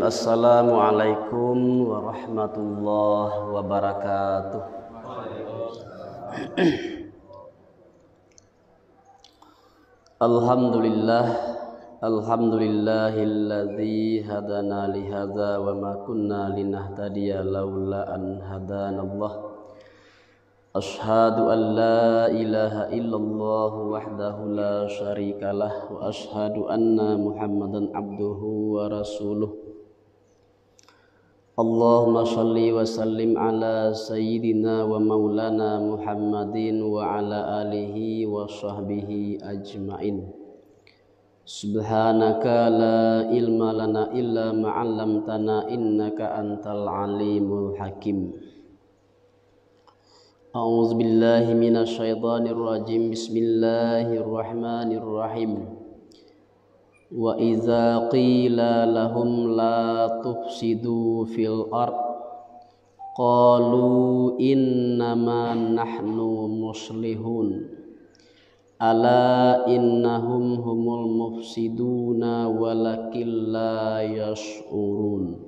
Assalamualaikum warahmatullahi wabarakatuh. Alhamdulillahilladzi hadana li hadza wa ma kunna linahtadiya laula an hadanallah. Ashhadu an la ilaha illallah wahdahu la syarikalah wa ashhadu anna Muhammadan abduhu wa rasuluh. Allahumma shalli wa sallim ala sayyidina wa maulana Muhammadin wa ala alihi wa sahbihi ajmain. Subhanaka la ilma lana illa ma 'allamtana innaka antal alimul hakim. A'udzu billahi minasy syaithanir rajim. Bismillahirrahmanirrahim. Wa idza qila lahum la tufsidu fil ard qalu innama nahnu muslihun ala innahum humul mufsiduna walakin la yash'urun.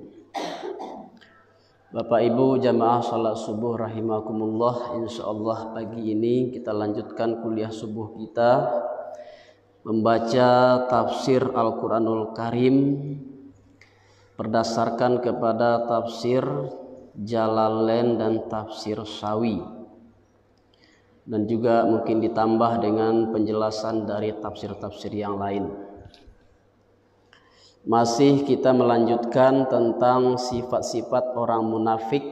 Bapak Ibu jamaah salat subuh rahimakumullah, insyaallah pagi ini kita lanjutkan kuliah subuh kita membaca tafsir Al-Quranul Karim berdasarkan kepada tafsir Jalalain dan tafsir Sawi, dan juga mungkin ditambah dengan penjelasan dari tafsir-tafsir yang lain. Masih kita melanjutkan tentang sifat-sifat orang munafik.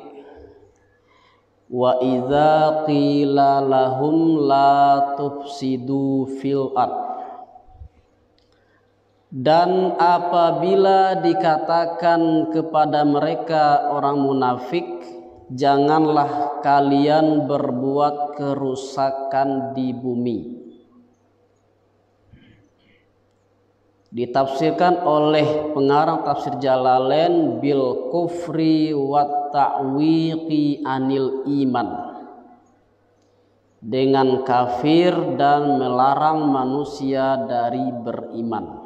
Wa idza qila lahum la tufsidu fil ard, dan apabila dikatakan kepada mereka orang munafik, janganlah kalian berbuat kerusakan di bumi. Ditafsirkan oleh pengarang tafsir Jalalain bil kufri wa ta'wiqi anil iman, dengan kafir dan melarang manusia dari beriman.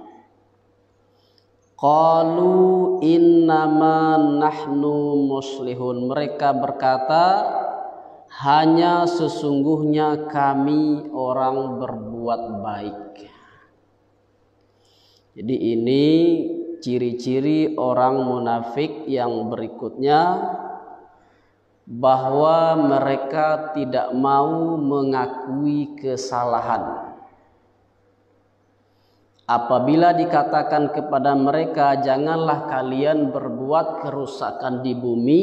Qalu innama nahnu muslihun, mereka berkata hanya sesungguhnya kami orang berbuat baik. Jadi ini ciri-ciri orang munafik yang berikutnya, bahwa mereka tidak mau mengakui kesalahan. Apabila dikatakan kepada mereka janganlah kalian berbuat kerusakan di bumi,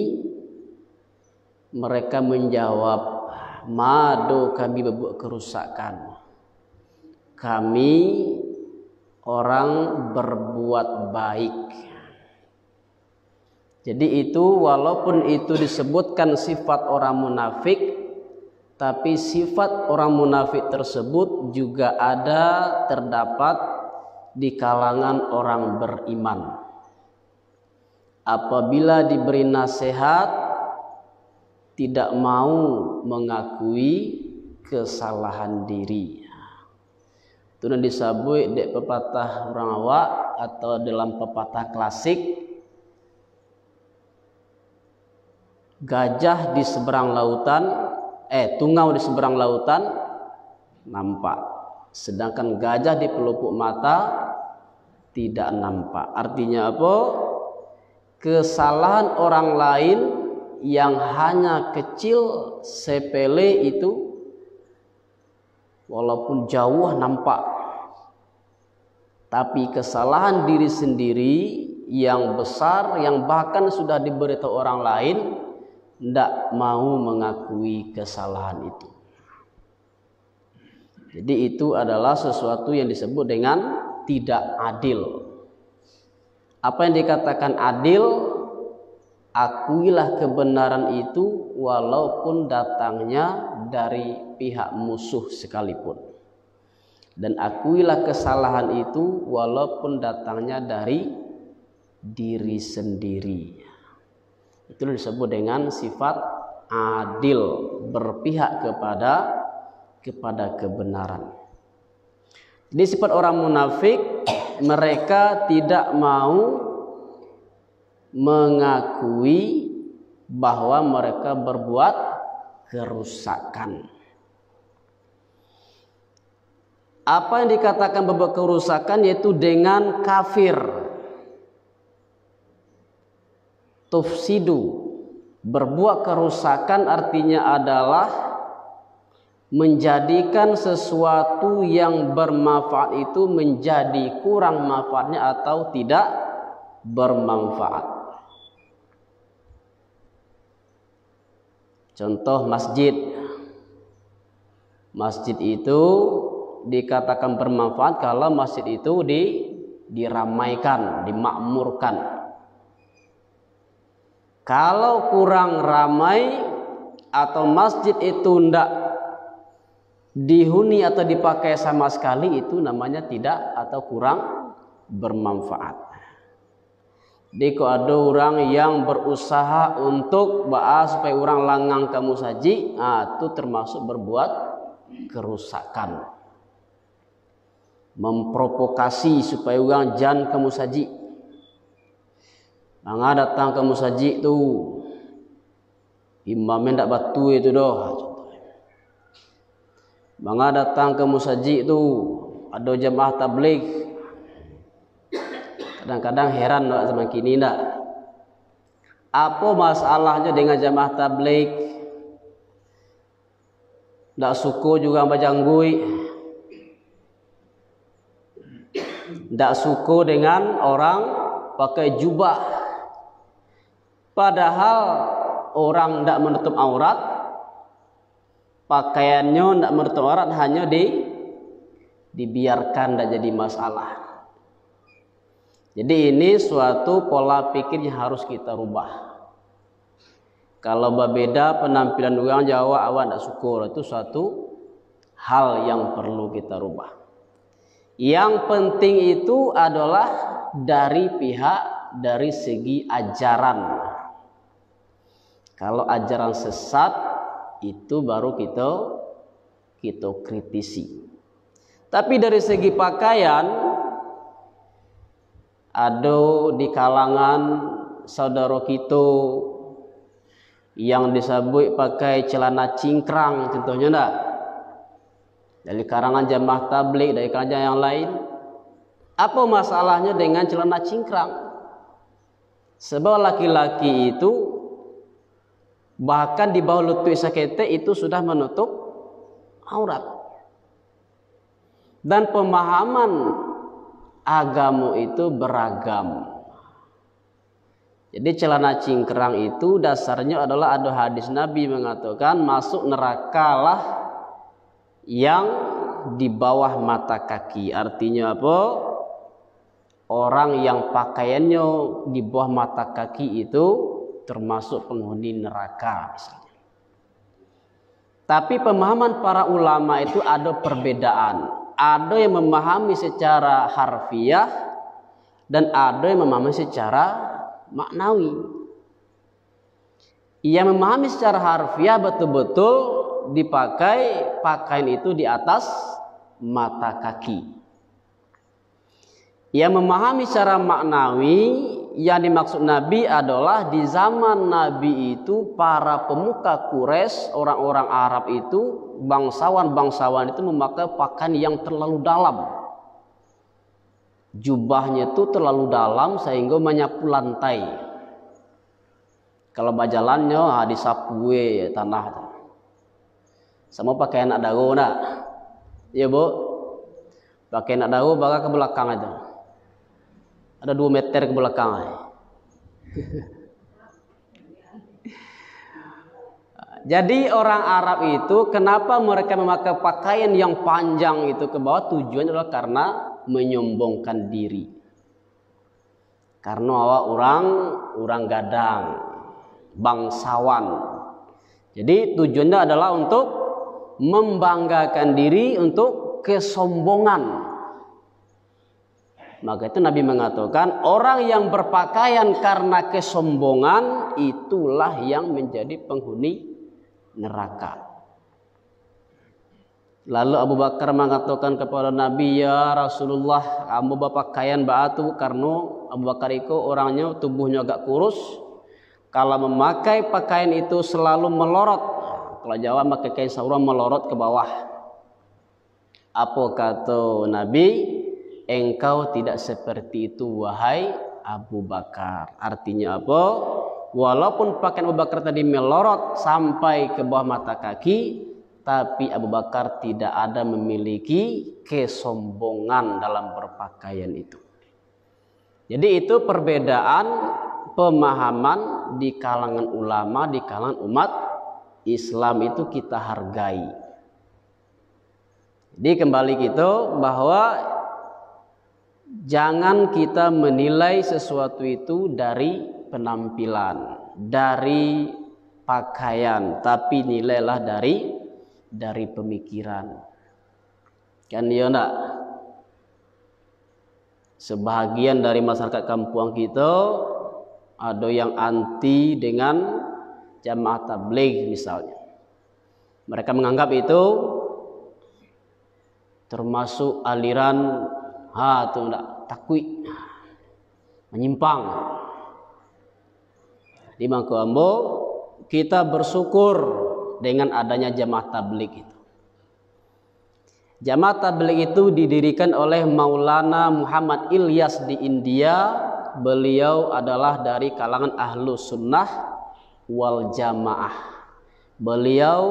mereka menjawab, mado kami berbuat kerusakan, kami orang berbuat baik. Jadi itu walaupun itu disebutkan sifat orang munafik, tapi sifat orang munafik tersebut juga terdapat di kalangan orang beriman. Apabila diberi nasihat tidak mau mengakui kesalahan diri. Itu yang disebut dek pepatah orang awak atau dalam pepatah klasik, gajah di seberang lautan, tungau di seberang lautan nampak, sedangkan gajah di pelupuk mata tidak nampak. Artinya apa? Kesalahan orang lain yang hanya kecil, sepele itu walaupun jauh nampak, tapi kesalahan diri sendiri yang besar, yang bahkan sudah diberitahu orang lain, tidak mau mengakui kesalahan itu. Jadi itu adalah sesuatu yang disebut dengan tidak adil. Apa yang dikatakan adil? Akuilah kebenaran itu walaupun datangnya dari pihak musuh sekalipun, dan akuilah kesalahan itu walaupun datangnya dari diri sendiri. Itu disebut dengan sifat adil, berpihak kepada kebenaran. Jadi sifat orang munafik, mereka tidak mau mengakui bahwa mereka berbuat kerusakan. Apa yang dikatakan berbuat kerusakan yaitu dengan kafir. Tufsidu, berbuat kerusakan artinya adalah menjadikan sesuatu yang bermanfaat itu menjadi kurang manfaatnya atau tidak bermanfaat. Contoh masjid. Masjid itu dikatakan bermanfaat kalau masjid itu diramaikan, dimakmurkan. Kalau kurang ramai atau masjid itu tidak dihuni atau dipakai sama sekali, itu namanya tidak atau kurang bermanfaat. Jadi kalau ada orang yang berusaha untuk supaya orang langang kamu saji, itu termasuk berbuat kerusakan. Memprovokasi supaya orang jangan kamu saji. Nang datang kamu saji tu imamnya ndak batu itu doh. Bangga datang kamu saji tu ada jamaah tabligh. Kadang-kadang heran zaman kini ndak. Apa masalahnya dengan jamaah tabligh? Ndak suku juga bajanggui. Ndak suku dengan orang pakai jubah. Padahal orang tidak menutup aurat, pakaiannya tidak menutup aurat, hanya dibiarkan, tidak jadi masalah. Jadi ini suatu pola pikir yang harus kita rubah. Kalau berbeda penampilan orang Jawa awak tidak syukur, itu suatu hal yang perlu kita rubah. Yang penting itu adalah dari segi ajaran. Kalau ajaran sesat itu baru kita kritisi. Tapi dari segi pakaian, ada di kalangan saudara kita yang disebut pakai celana cingkrang, contohnya enggak? Dari kalangan jamaah tabligh, dari kalangan yang lain. Apa masalahnya dengan celana cingkrang? Sebab laki-laki itu bahkan di bawah lutut sakete itu sudah menutup aurat. Dan pemahaman agama itu beragam. Jadi celana cingkrang itu dasarnya adalah ada hadis Nabi mengatakan masuk nerakalah yang di bawah mata kaki. Artinya apa? Orang yang pakaiannya di bawah mata kaki itu termasuk penghuni neraka misalnya. Tapi pemahaman para ulama itu ada perbedaan. Ada yang memahami secara harfiah dan ada yang memahami secara maknawi. Yang memahami secara harfiah betul-betul dipakai pakaian itu di atas mata kaki. Yang memahami secara maknawi, yang dimaksud Nabi adalah di zaman Nabi itu para pemuka Quraisy, orang-orang Arab itu, bangsawan-bangsawan itu memakai pakaian yang terlalu dalam. Jubahnya itu terlalu dalam sehingga menyapu lantai. Kalau bajalannya disapu tanah. Sama pakai anak dagu nak. Ya bu, pakai anak dagu baga ke belakang aja. Ada 2 meter ke belakang. Jadi orang Arab itu kenapa mereka memakai pakaian yang panjang itu ke bawah, tujuannya adalah karena menyombongkan diri. Karena orang gadang, bangsawan. Jadi tujuannya adalah untuk membanggakan diri, untuk kesombongan. Maka itu Nabi mengatakan orang yang berpakaian karena kesombongan itulah yang menjadi penghuni neraka. Lalu Abu Bakar mengatakan kepada Nabi, ya Rasulullah, kamu berpakaian batu karena Abu Bakar itu orangnya tubuhnya agak kurus. Kalau memakai pakaian itu selalu melorot. Kalau Jawa pakai kain sarung melorot ke bawah. Apa kata Nabi? Engkau tidak seperti itu wahai Abu Bakar. Artinya apa? Walaupun pakaian Abu Bakar tadi melorot sampai ke bawah mata kaki, tapi Abu Bakar tidak ada memiliki kesombongan dalam berpakaian itu. Jadi itu perbedaan pemahaman di kalangan ulama, di kalangan umat Islam itu kita hargai. Jadi kembali kita bahwa jangan kita menilai sesuatu itu dari penampilan, dari pakaian, tapi nilailah dari pemikiran. Kan ya enggak? Sebahagian dari masyarakat kampung kita ada yang anti dengan jamaah tabligh misalnya. Mereka menganggap itu termasuk aliran itu enggak takwi, menyimpang. Di mangko ambo kita bersyukur dengan adanya jamaah tabligh itu. Jamaah tabligh itu didirikan oleh Maulana Muhammad Ilyas di India. Beliau adalah dari kalangan ahlu sunnah wal jamaah. Beliau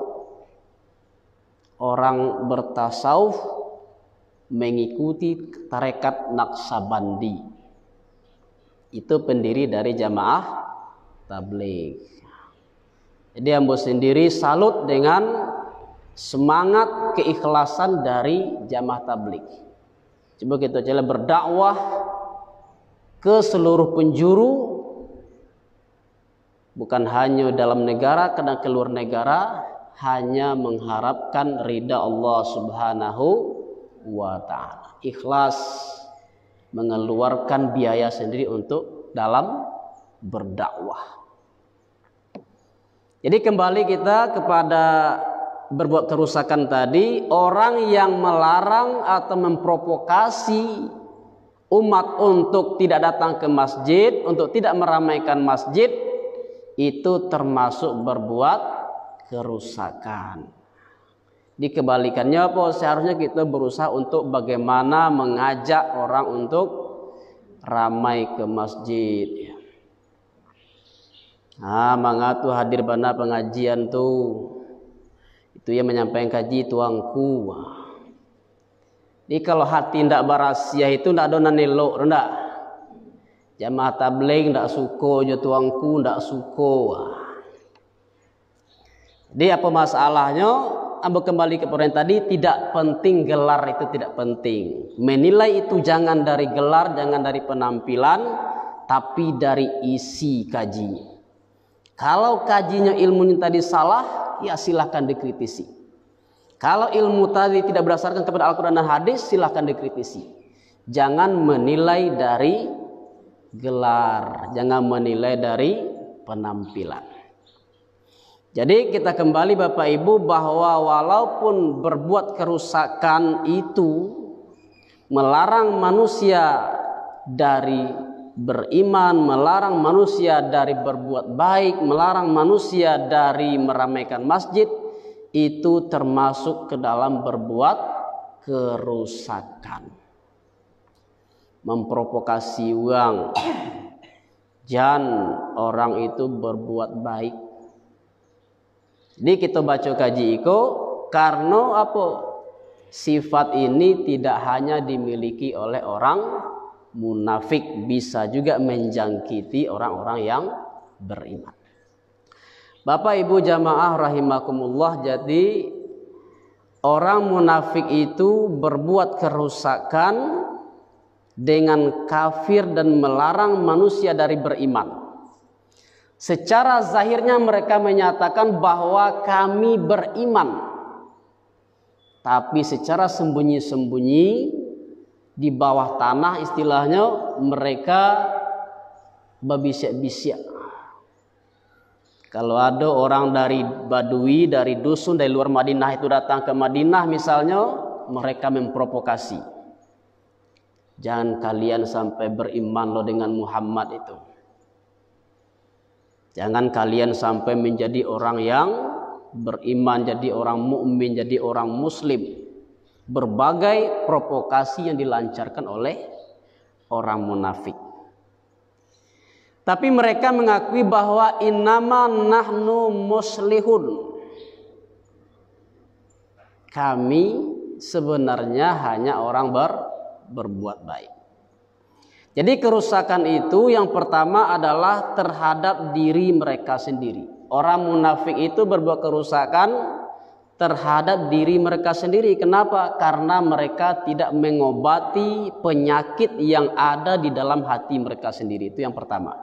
orang bertasawuf mengikuti tarekat Naqsabandi. Itu pendiri dari jamaah tabligh. Jadi ambo sendiri salut dengan semangat keikhlasan dari jamaah tabligh. Coba kita coba berdakwah ke seluruh penjuru, bukan hanya dalam negara, kadang keluar negara, hanya mengharapkan ridha Allah Subhanahu wa ta'ala. Ikhlas mengeluarkan biaya sendiri untuk dalam berdakwah. Jadi kembali kita kepada berbuat kerusakan tadi, orang yang melarang atau memprovokasi umat untuk tidak datang ke masjid, untuk tidak meramaikan masjid, itu termasuk berbuat kerusakan. Dikebalikannya apa? Seharusnya kita berusaha untuk bagaimana mengajak orang untuk ramai ke masjid. Mangatu hadir bana pengajian tuh. Itu yang menyampaikan kaji tuangku. Jadi kalau hati ndak barasia itu ndak ada nanelo, ndak. Jamaah tabligh ndak suko jo tuangku ndak suko. Jadi apa masalahnya? Ambo kembali ke poin tadi, tidak penting gelar itu tidak penting. Menilai itu jangan dari gelar, jangan dari penampilan, tapi dari isi kajinya. Kalau kajinya ilmunya tadi salah, ya silahkan dikritisi. Kalau ilmu tadi tidak berdasarkan kepada Al-Quran dan hadis, silahkan dikritisi. Jangan menilai dari gelar, jangan menilai dari penampilan. Jadi kita kembali Bapak Ibu bahwa walaupun berbuat kerusakan itu melarang manusia dari beriman, melarang manusia dari berbuat baik, melarang manusia dari meramaikan masjid, itu termasuk ke dalam berbuat kerusakan. Memprovokasi uang, jangan orang itu berbuat baik. Jadi kita baca kaji iko karena apa? Sifat ini tidak hanya dimiliki oleh orang munafik, bisa juga menjangkiti orang-orang yang beriman. Bapak Ibu jamaah rahimakumullah, jadi orang munafik itu berbuat kerusakan dengan kafir dan melarang manusia dari beriman. Secara zahirnya mereka menyatakan bahwa kami beriman, tapi secara sembunyi-sembunyi di bawah tanah istilahnya mereka babisyak-bisyak. Kalau ada orang dari Badui, dari dusun, dari luar Madinah itu datang ke Madinah misalnya, mereka memprovokasi. Jangan kalian sampai beriman loh dengan Muhammad itu. Jangan kalian sampai menjadi orang yang beriman, jadi orang mukmin, jadi orang muslim. Berbagai provokasi yang dilancarkan oleh orang munafik. Tapi mereka mengakui bahwa innama nahnu muslihun. Kami sebenarnya hanya orang berbuat baik. Jadi kerusakan itu yang pertama adalah terhadap diri mereka sendiri. Orang munafik itu berbuat kerusakan terhadap diri mereka sendiri. Kenapa? Karena mereka tidak mengobati penyakit yang ada di dalam hati mereka sendiri. Itu yang pertama.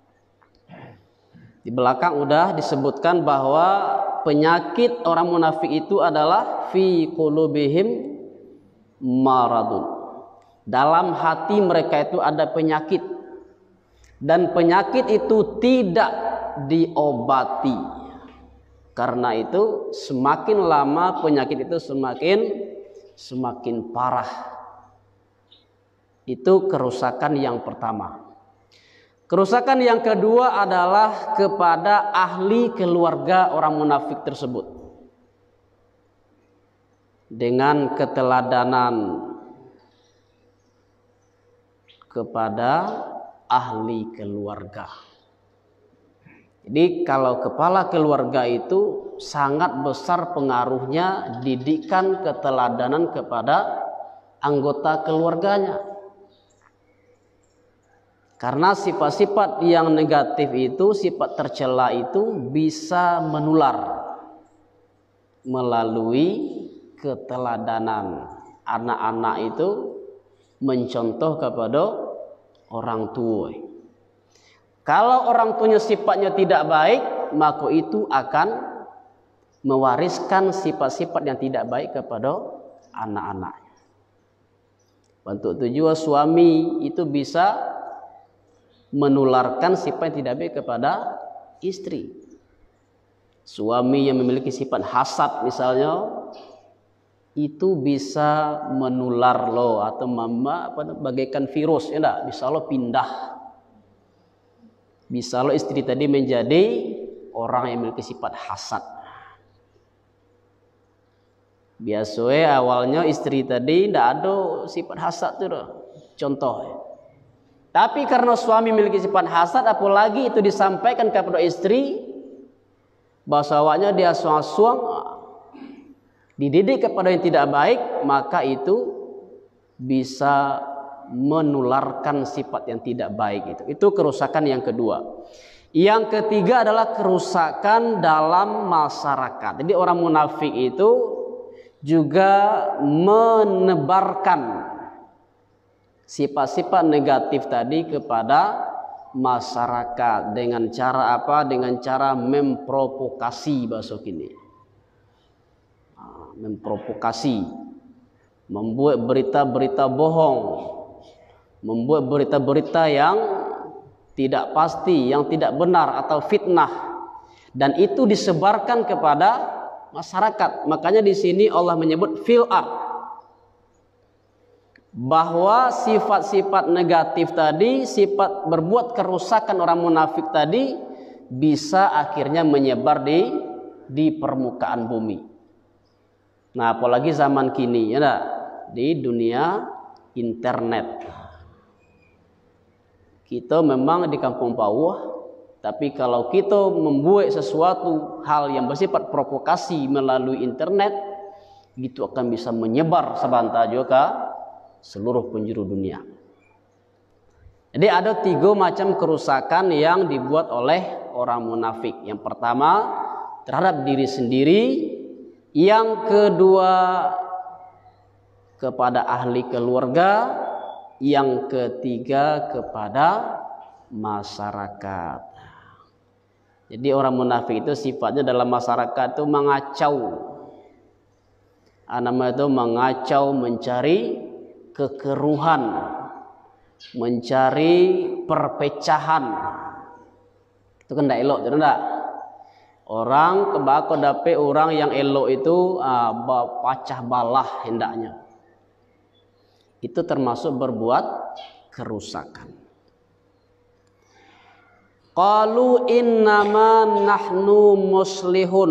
Di belakang udah disebutkan bahwa penyakit orang munafik itu adalah fi qulubihim maradun. Dalam hati mereka itu ada penyakit, dan penyakit itu tidak diobati. Karena itu semakin lama penyakit itu semakin parah. Itu kerusakan yang pertama. Kerusakan yang kedua adalah kepada ahli keluarga orang munafik tersebut. Dengan keteladanan kepada ahli keluarga. Jadi kalau kepala keluarga itu sangat besar pengaruhnya didikan keteladanan kepada anggota keluarganya. Karena sifat-sifat yang negatif itu, sifat tercela itu bisa menular melalui keteladanan. Anak-anak itu mencontoh kepada orang tua. Kalau orang tuanya sifatnya tidak baik, maka itu akan mewariskan sifat-sifat yang tidak baik kepada anak-anak. Untuk tujuan suami itu bisa menularkan sifat yang tidak baik kepada istri. Suami yang memiliki sifat hasad misalnya, itu bisa menular lo atau bagaikan virus, ya enggak? Bisa lo pindah. Bisa lo istri tadi menjadi orang yang memiliki sifat hasad. Biasanya awalnya istri tadi tidak ada sifat hasad tuh, contoh. Tapi karena suami memiliki sifat hasad, apalagi itu disampaikan kepada istri, bahwasanya dia suang-suang, dididik kepada yang tidak baik, maka itu bisa menularkan sifat yang tidak baik. Itu kerusakan yang kedua. Yang ketiga adalah kerusakan dalam masyarakat. Jadi orang munafik itu juga menebarkan sifat-sifat negatif tadi kepada masyarakat dengan cara apa? Dengan cara memprovokasi, bahasa kini. Memprovokasi, membuat berita-berita bohong, membuat berita-berita yang tidak pasti, yang tidak benar atau fitnah, dan itu disebarkan kepada masyarakat. Makanya di sini Allah menyebut fil ard, bahwa sifat-sifat negatif tadi, sifat berbuat kerusakan orang munafik tadi bisa akhirnya menyebar di permukaan bumi. Nah, apalagi zaman kini, ya enggak? Di dunia internet. Kita memang di kampung bawah, tapi kalau kita membuat sesuatu hal yang bersifat provokasi melalui internet, itu akan bisa menyebar sebantar juga seluruh penjuru dunia. Jadi ada 3 macam kerusakan yang dibuat oleh orang munafik. Yang pertama terhadap diri sendiri, yang kedua kepada ahli keluarga, yang ketiga kepada masyarakat. Jadi orang munafik itu sifatnya dalam masyarakat itu mengacau. Namanya itu mengacau, mencari kekeruhan, mencari perpecahan. Itu kan tidak elok, tidak? Orang kebako dapat orang yang elok itu pacah balah hendaknya. Itu termasuk berbuat kerusakan. Qalu innama nahnu muslihun.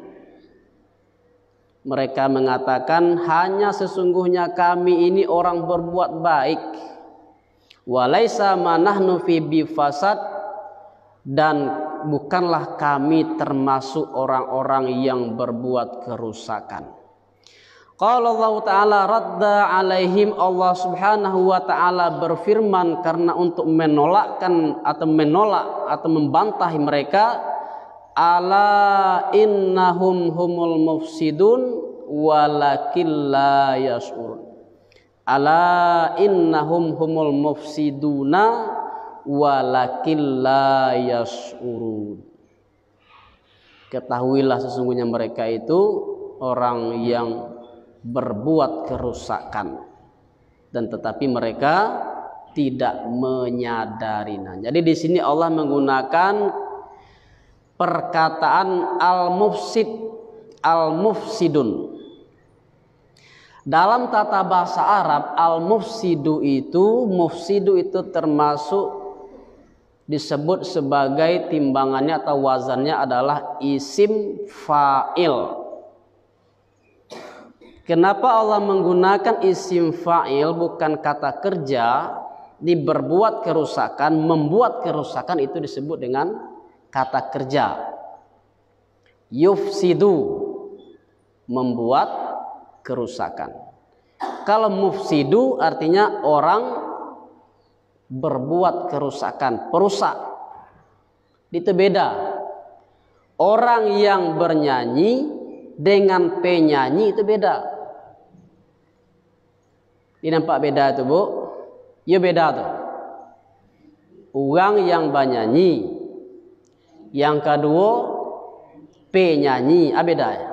Mereka mengatakan hanya sesungguhnya kami ini orang berbuat baik. Walaisa ma nahnu fi bifasad, dan bukanlah kami termasuk orang-orang yang berbuat kerusakan. Qala Allah Ta'ala radda alaihim, Allah Subhanahu wa Ta'ala berfirman karena untuk menolak atau membantah mereka, ala innahum humul mufsidun walakin la yash'urun. Ala innahum humul mufsiduna walakin la yash'urun. Ketahuilah sesungguhnya mereka itu orang yang berbuat kerusakan, dan tetapi mereka tidak menyadarinya. Jadi di sini Allah menggunakan perkataan al-mufsid, al-mufsidun. Dalam tata bahasa Arab, al-mufsidu itu termasuk disebut sebagai timbangannya atau wazannya adalah isim fa'il. Kenapa Allah menggunakan isim fa'il bukan kata kerja? Di berbuat kerusakan, membuat kerusakan itu disebut dengan kata kerja. Yufsidu, membuat kerusakan. Kalau mufsidu artinya orang berbuat kerusakan, perusak. Itu beda. Orang yang bernyanyi dengan penyanyi itu beda. Ini nampak beda itu, Bu? Ya beda tuh. Orang yang bernyanyi, yang kedua penyanyi, beda ya.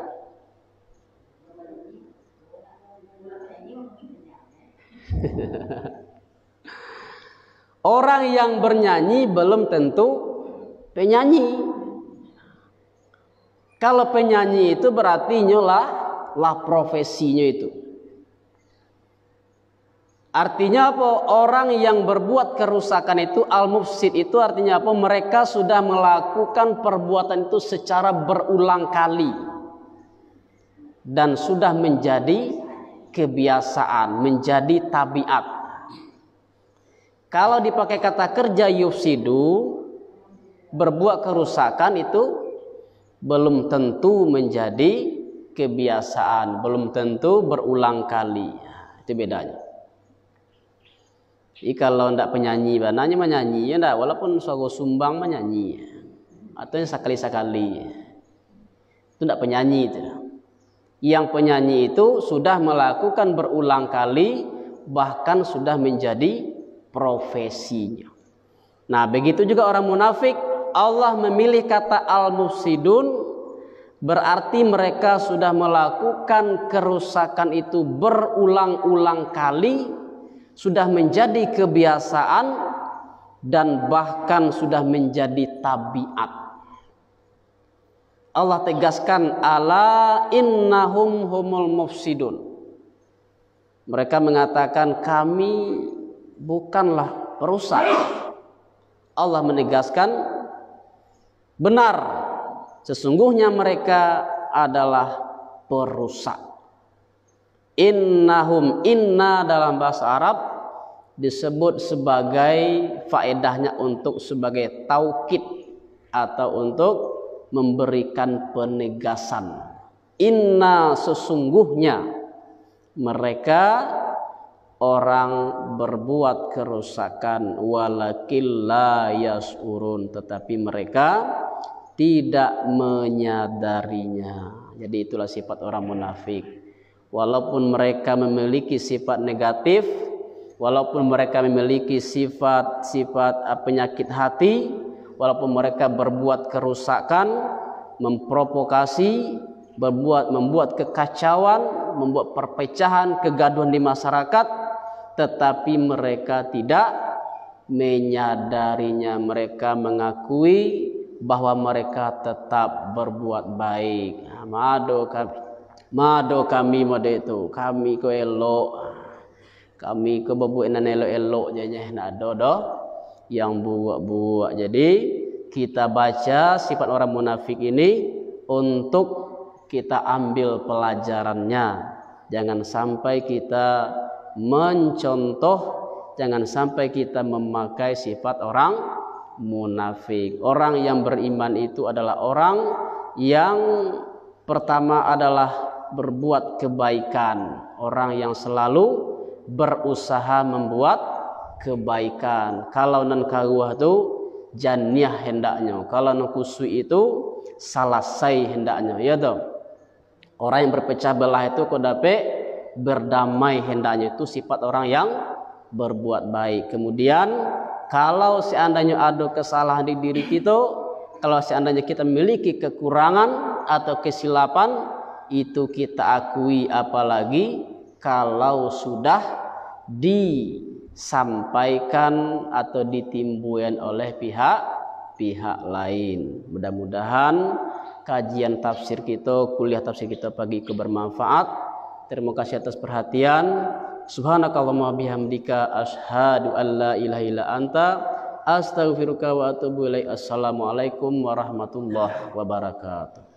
Orang yang bernyanyi belum tentu penyanyi. Kalau penyanyi itu berarti lah profesinya itu. Artinya apa? Orang yang berbuat kerusakan itu, al-mufsid itu artinya apa? Mereka sudah melakukan perbuatan itu secara berulang kali dan sudah menjadi kebiasaan, menjadi tabiat. Kalau dipakai kata kerja yufsidu, berbuat kerusakan itu belum tentu menjadi kebiasaan, belum tentu berulang kali. Itu bedanya. Jadi kalau tidak penyanyi, bananya menyanyi, ya enggak, walaupun suara sumbang menyanyi, atau yang sekali-sekali, itu tidak penyanyi itu. Yang penyanyi itu sudah melakukan berulang kali, bahkan sudah menjadi profesinya. Nah, begitu juga orang munafik. Allah memilih kata al-mufsidun, berarti mereka sudah melakukan kerusakan itu berulang-ulang kali, sudah menjadi kebiasaan, dan bahkan sudah menjadi tabiat. Allah tegaskan, ala innahum humul mufsidun. Mereka mengatakan kami bukanlah perusak. Allah menegaskan, benar, sesungguhnya mereka adalah perusak. Innahum, inna dalam bahasa Arab disebut sebagai faedahnya untuk sebagai taukid atau untuk memberikan penegasan. Inna, sesungguhnya mereka orang berbuat kerusakan, walakin la yash'urun, tetapi mereka tidak menyadarinya. Jadi itulah sifat orang munafik. Walaupun mereka memiliki sifat negatif, walaupun mereka memiliki sifat penyakit hati, walaupun mereka berbuat kerusakan, memprovokasi, membuat kekacauan, membuat perpecahan, kegaduhan di masyarakat, tetapi mereka tidak menyadarinya. Mereka mengakui bahwa mereka tetap berbuat baik. Mado kami mode itu, kami ko elok, Kami kebebuan elok-elok jadinya nak ada yang buak-buak. Jadi kita baca sifat orang munafik ini untuk kita ambil pelajarannya. Jangan sampai kita mencontoh, jangan sampai kita memakai sifat orang munafik. Orang yang beriman itu adalah orang yang pertama adalah berbuat kebaikan, orang yang selalu berusaha membuat kebaikan. Kalau nan karuah itu jannah hendaknya, kalau nan kusui itu salasai hendaknya, ya toh. Orang yang berpecah belah itu kodape berdamai hendaknya, itu sifat orang yang berbuat baik. Kemudian kalau seandainya ada kesalahan di diri kita, kalau seandainya kita memiliki kekurangan atau kesilapan, itu kita akui, apalagi kalau sudah disampaikan atau ditimbulkan oleh pihak lain. Mudah-mudahan kajian tafsir kita, kuliah tafsir kita pagi itu bermanfaat. Terima kasih atas perhatian. Subhanakallahumma bihamdika asyhadu an la ilaha illa anta astaghfiruka wa atubu ilaik. Assalamualaikum warahmatullahi wabarakatuh.